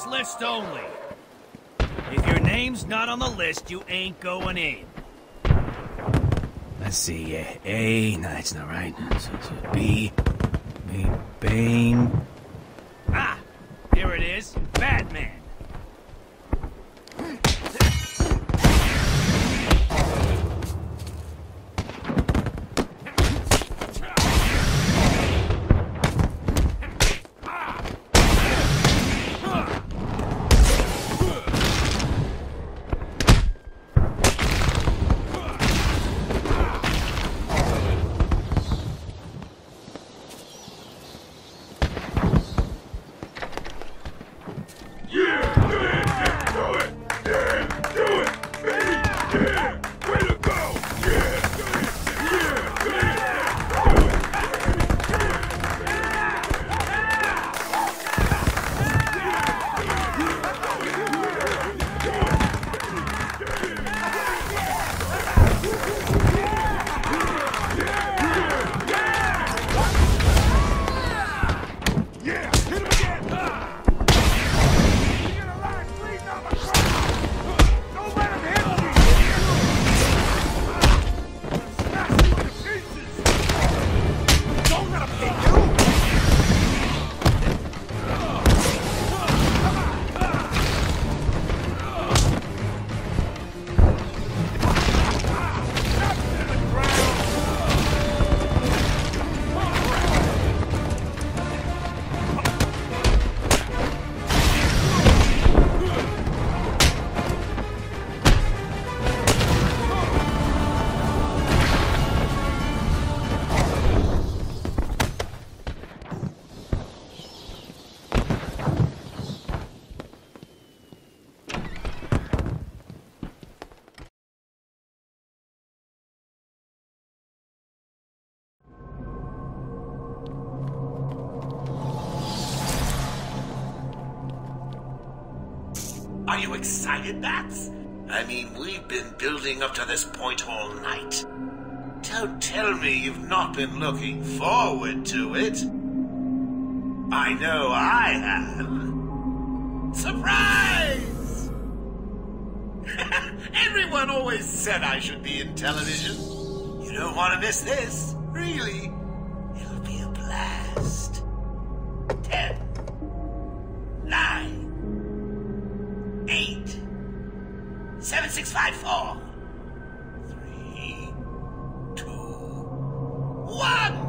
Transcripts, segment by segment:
this list only. If your name's not on the list, you ain't going in. Let's see, A, no, that's not right. B, Bane. Ah, here it is, Batman. Are you excited, Bats? I mean, we've been building up to this point all night. Don't tell me you've not been looking forward to it. I know I have. Surprise! Everyone always said I should be in television. You don't want to miss this, really. It'll be a blast. 10, 9, 8, 7, 6, 5, 4, 3, 2, 1.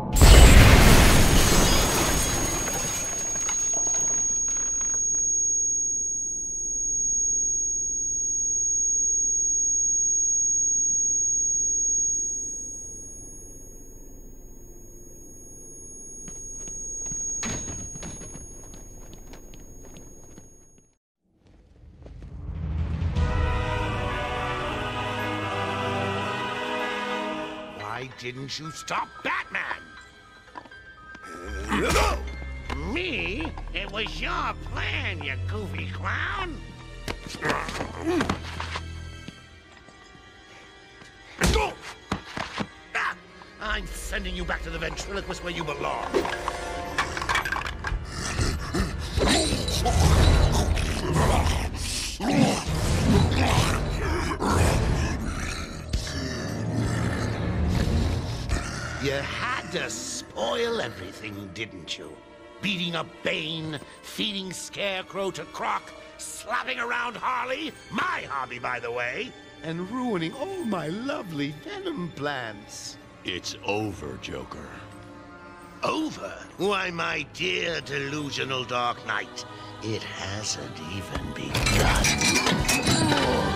Why didn't you stop Batman? Me? It was your plan, you goofy clown. I'm sending you back to the ventriloquist where you belong. You had to spoil everything, didn't you? Beating up Bane, feeding Scarecrow to Croc, slapping around Harley, my hobby, by the way, and ruining all my lovely Venom plans. It's over, Joker. Over? Why, my dear delusional Dark Knight, it hasn't even begun.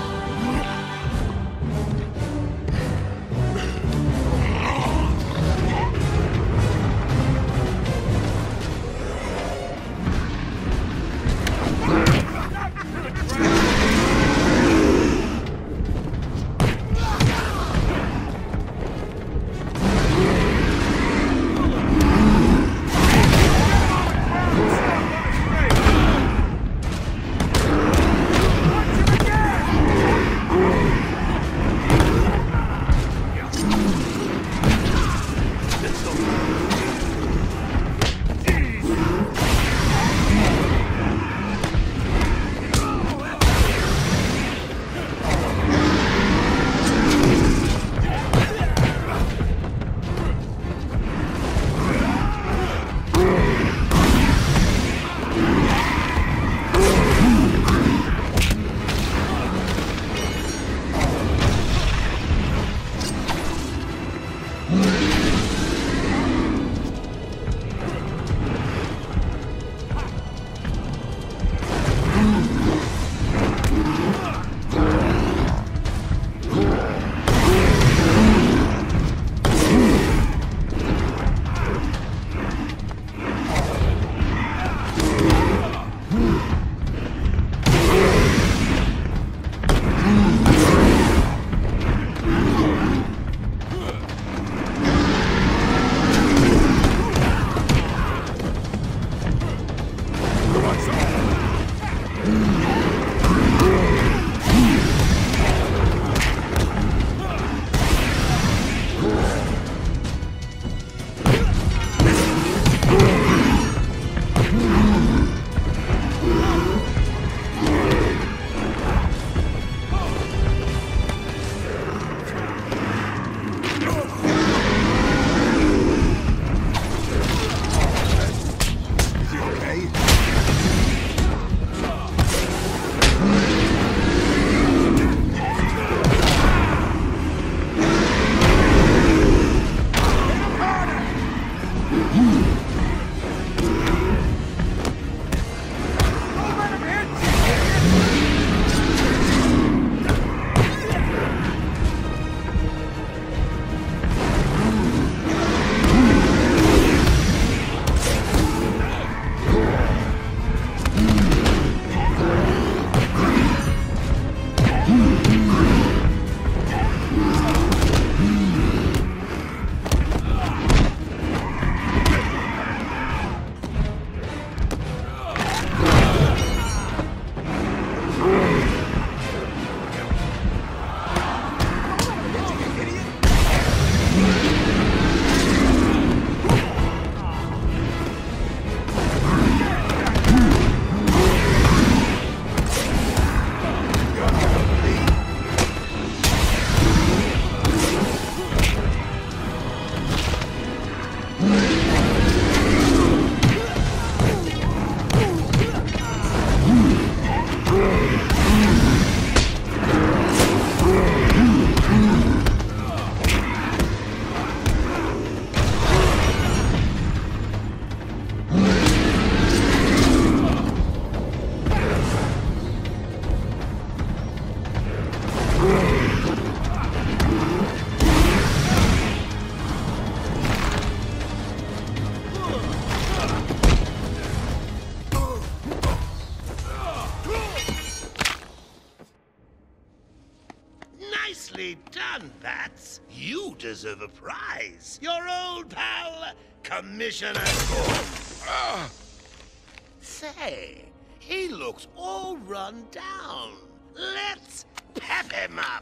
done, Bats. You deserve a prize. Your old pal, Commissioner Gordon. Say, he looks all run down. Let's pep him up.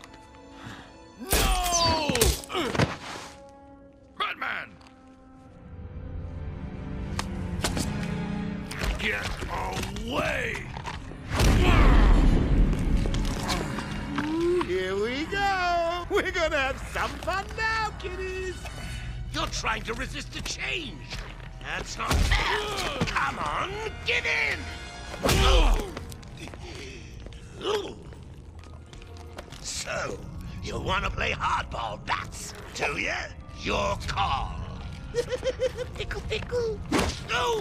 No! Batman! Get away! Here we go. We're gonna have some fun now, kiddies. You're trying to resist the change. That's not fair. Come on, give in. So, you want to play hardball, Bats, do you? Your call. Pickle, pickle. No!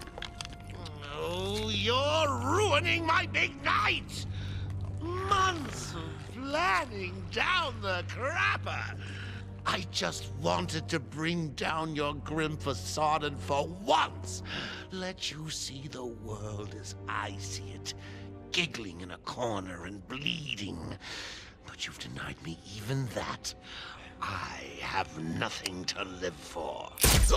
Oh, you're ruining my big night! Months of planning down the crapper! I just wanted to bring down your grim facade and for once let you see the world as I see it, giggling in a corner and bleeding. But you've denied me even that. I have nothing to live for.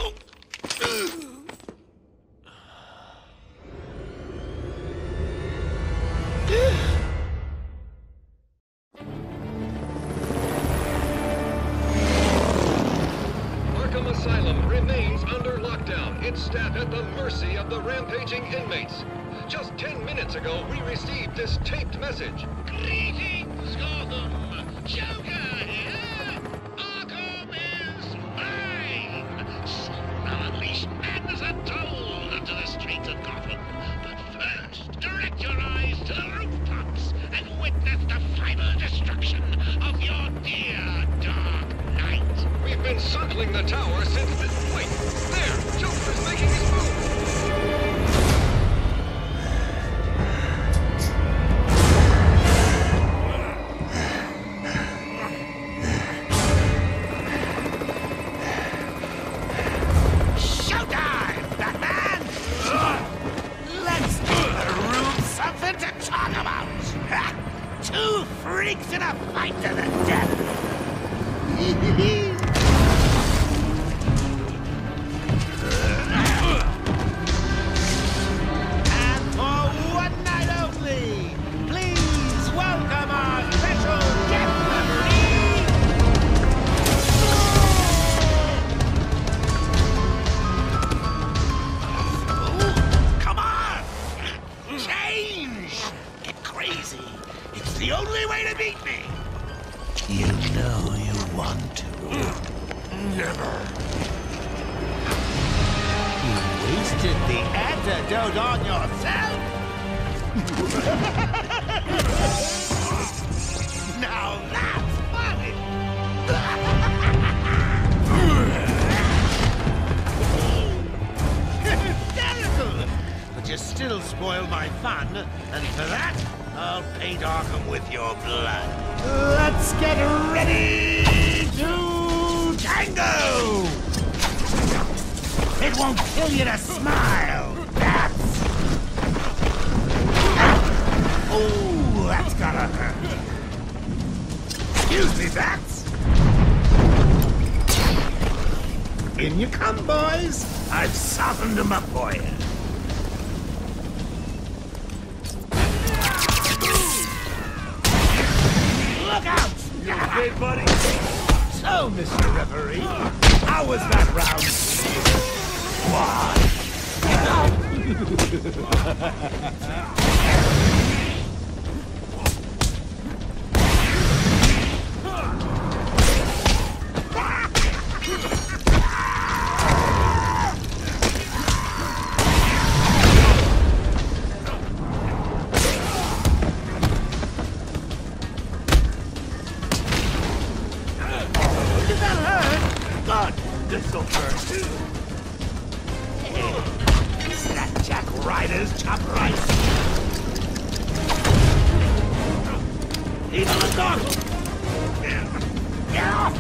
Arkham Asylum remains under lockdown, its staff at the mercy of the rampaging inmates. Just 10 minutes ago, we received this taped message. Greetings, Gotham! Joker here! Arkham is mine! Soon I'll unleash madness untold onto the streets of Gotham. But first, direct your eyes to the rooftops and witness the final destruction of your dear Dark Knight. We've been circling the tower since this... Wait! There! Joker's making his move! Showtime, Batman! Let's give the room something to talk about! Two freaks in a fight to the death! And for one night only, please welcome our special guest referee! Come on! Change! Get crazy! It's the only way to beat me! You know you want to. Never. You wasted the antidote on yourself? Now that's funny! Hysterical! But you still spoil my fun, and for that, I'll paint Arkham with your blood. Let's get ready to tango! It won't kill you to smile, Bats! Oh, that's gotta hurt. Excuse me, Bats. In you come, boys. I've softened them up for you. Look out! Okay, buddy? So, Mr. Referee, how was that round? Did that hurt? God, this'll hurt. Snapjack Riders chop rice. Leave him alone. Get off!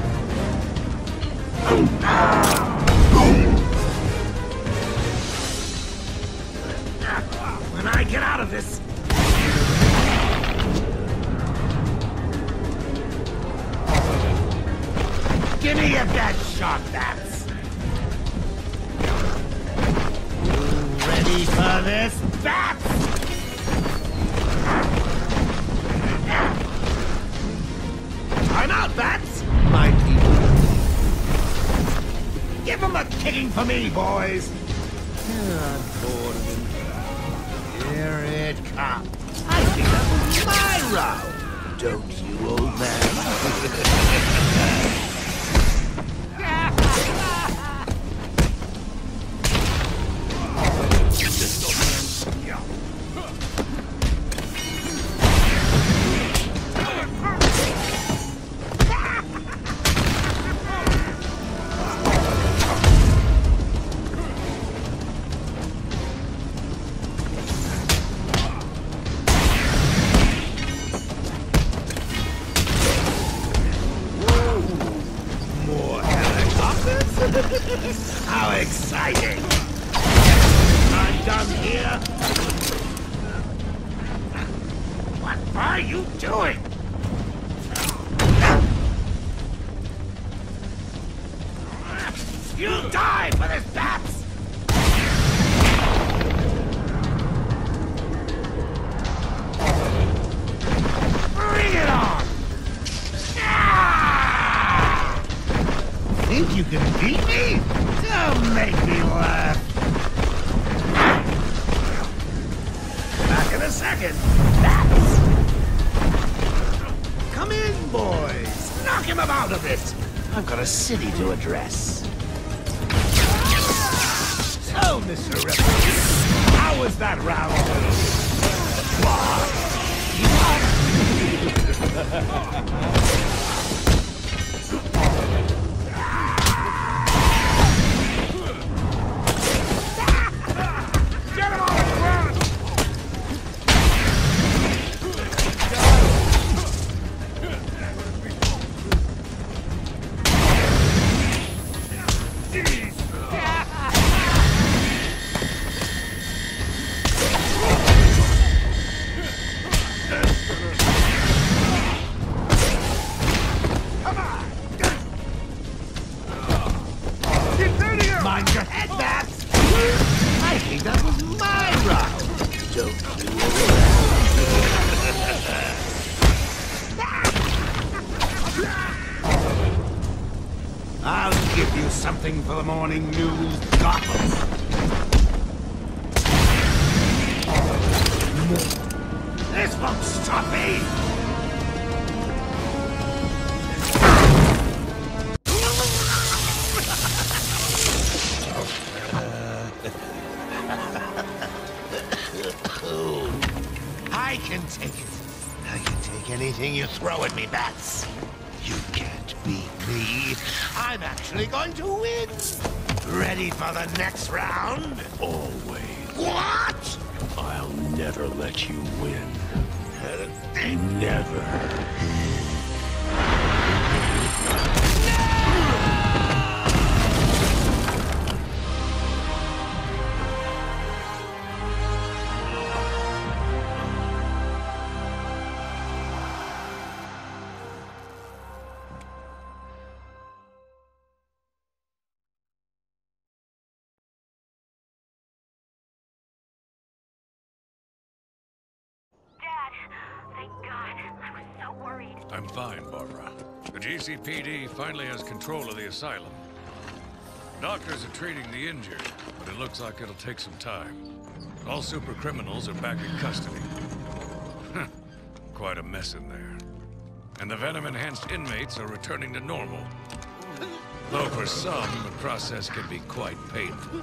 When I get out of this, for this, bats! Time out, bats! My people. Give them a kicking for me, boys! I'm bored of it. Here it comes. I think that was my round. Don't you, old man? How exciting! I'm done here. What are you doing? You'll die for this, bats! Bring it on! Think you can beat me? Don't make me laugh. Back in a second. Bats! Come in, boys. Knock him about a bit. I've got a city to address. So, Mr. Ripper, how was that round? Mind your head, bats! I think that was my round. Don't do it. I'll give you something for the morning news, Gotham. This won't stop me! I can take it. I can take anything you throw at me, bats. You can't beat me. I'm actually going to win. Ready for the next round? Always. What? I'll never let you win. Never. I'm fine, Barbara. The GCPD finally has control of the asylum. Doctors are treating the injured, but it looks like it'll take some time. All super criminals are back in custody. Quite a mess in there. And the venom-enhanced inmates are returning to normal. Though for some, the process can be quite painful.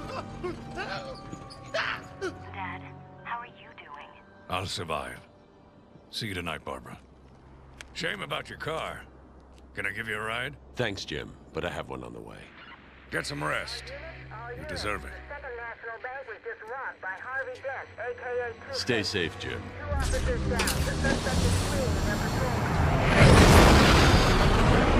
Dad, how are you doing? I'll survive. See you tonight, Barbara. Shame about your car. Can I give you a ride? Thanks, Jim, but I have one on the way. Get some rest. You deserve it. Second National Bank was just robbed by Harvey Dent, a.k.a. Stay safe, Jim. 2 officers down. The suspect is fleeing in their patrol car.